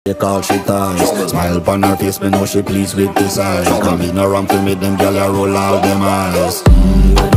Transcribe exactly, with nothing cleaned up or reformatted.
Take all she ties. Smile upon her face, me know she pleased with this eye. Come in around to meet them, girl, I roll out them eyes. Mm,